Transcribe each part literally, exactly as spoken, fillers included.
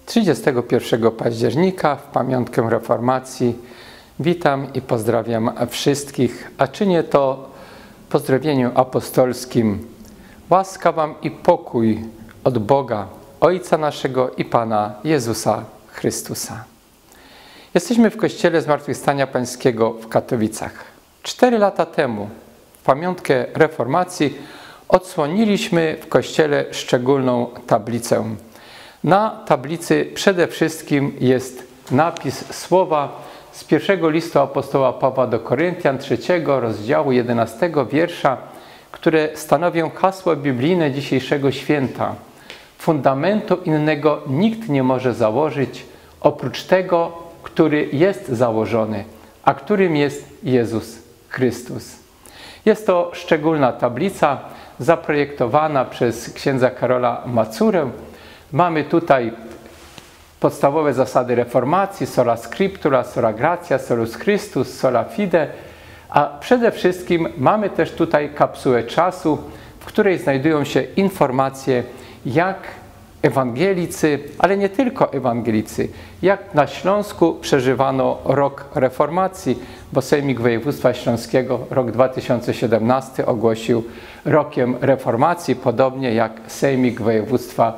trzydziestego pierwszego października w pamiątkę Reformacji witam i pozdrawiam wszystkich, a czynię to w pozdrowieniu apostolskim. Łaska wam i pokój od Boga, Ojca naszego i Pana Jezusa Chrystusa. Jesteśmy w Kościele Zmartwychwstania Pańskiego w Katowicach. Cztery lata temu, w pamiątkę Reformacji, odsłoniliśmy w Kościele szczególną tablicę. Na tablicy przede wszystkim jest napis słowa z pierwszego listu apostoła Pawła do Koryntian, trzeciego rozdziału, jedenastego wiersza, które stanowią hasło biblijne dzisiejszego święta. Fundamentu innego nikt nie może założyć, oprócz tego, który jest założony, a którym jest Jezus Chrystus. Jest to szczególna tablica zaprojektowana przez księdza Karola Macurę. Mamy tutaj podstawowe zasady reformacji, sola scriptura, sola gratia, solus Christus, sola fide, a przede wszystkim mamy też tutaj kapsułę czasu, w której znajdują się informacje, jak ewangelicy, ale nie tylko ewangelicy, jak na Śląsku przeżywano rok reformacji, bo Sejmik Województwa Śląskiego rok dwa tysiące siedemnasty ogłosił rokiem reformacji, podobnie jak Sejmik Województwa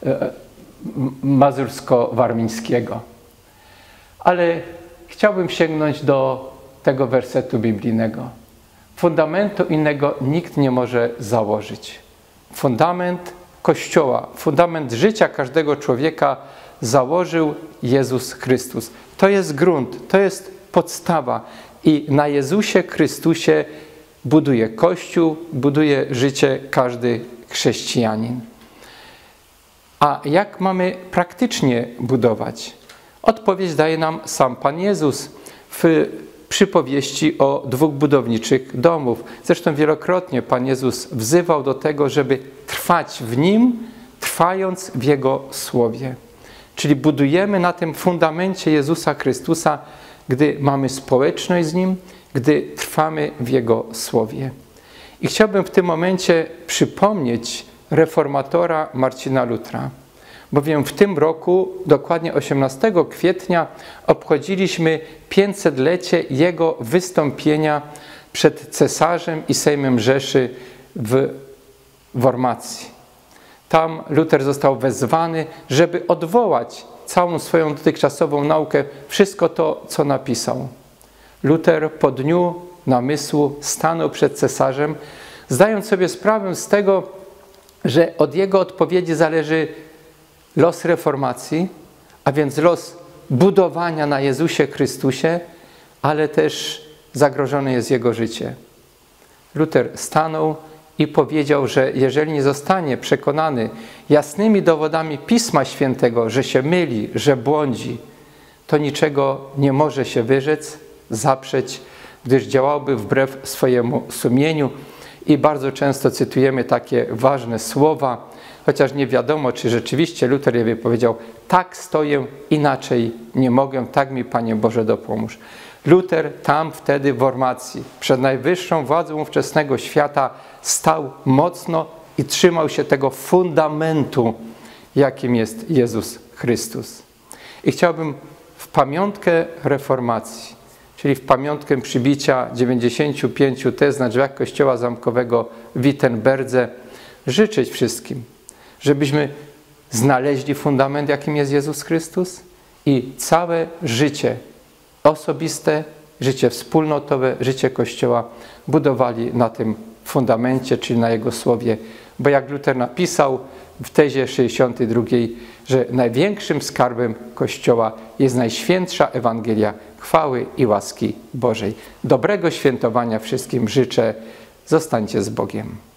mazursko-warmińskiego. Ale chciałbym sięgnąć do tego wersetu biblijnego. Fundamentu innego nikt nie może założyć. Fundament Kościoła, fundament życia każdego człowieka założył Jezus Chrystus. To jest grunt, to jest podstawa i na Jezusie Chrystusie buduje Kościół, buduje życie każdy chrześcijanin. A jak mamy praktycznie budować? Odpowiedź daje nam sam Pan Jezus w przypowieści o dwóch budowniczych domów. Zresztą wielokrotnie Pan Jezus wzywał do tego, żeby trwać w Nim, trwając w Jego Słowie. Czyli budujemy na tym fundamencie Jezusa Chrystusa, gdy mamy społeczność z Nim, gdy trwamy w Jego Słowie. I chciałbym w tym momencie przypomnieć reformatora Marcina Lutra, bowiem w tym roku, dokładnie osiemnastego kwietnia, obchodziliśmy pięćsetlecie jego wystąpienia przed cesarzem i Sejmem Rzeszy w Wormacji. Tam Luter został wezwany, żeby odwołać całą swoją dotychczasową naukę, wszystko to, co napisał. Luter po dniu namysłu stanął przed cesarzem, zdając sobie sprawę z tego, że od jego odpowiedzi zależy los reformacji, a więc los budowania na Jezusie Chrystusie, ale też zagrożone jest jego życie. Luter stanął i powiedział, że jeżeli nie zostanie przekonany jasnymi dowodami Pisma Świętego, że się myli, że błądzi, to niczego nie może się wyrzec, zaprzeć, gdyż działałby wbrew swojemu sumieniu. I bardzo często cytujemy takie ważne słowa, chociaż nie wiadomo, czy rzeczywiście Luter je wypowiedział: tak stoję, inaczej nie mogę, tak mi Panie Boże dopomóż. Luter tam wtedy w Wormacji, przed najwyższą władzą ówczesnego świata, stał mocno i trzymał się tego fundamentu, jakim jest Jezus Chrystus. I chciałbym w pamiątkę reformacji, czyli w pamiątkę przybicia dziewięćdziesięciu pięciu tez na drzwiach kościoła zamkowego w Wittenberdze, życzyć wszystkim, żebyśmy znaleźli fundament, jakim jest Jezus Chrystus i całe życie osobiste, życie wspólnotowe, życie Kościoła budowali na tym fundamencie, czyli na Jego Słowie. Bo jak Luter napisał w tezie sześćdziesiątej drugiej, że największym skarbem Kościoła jest Najświętsza Ewangelia chwały i łaski Bożej. Dobrego świętowania wszystkim życzę. Zostańcie z Bogiem.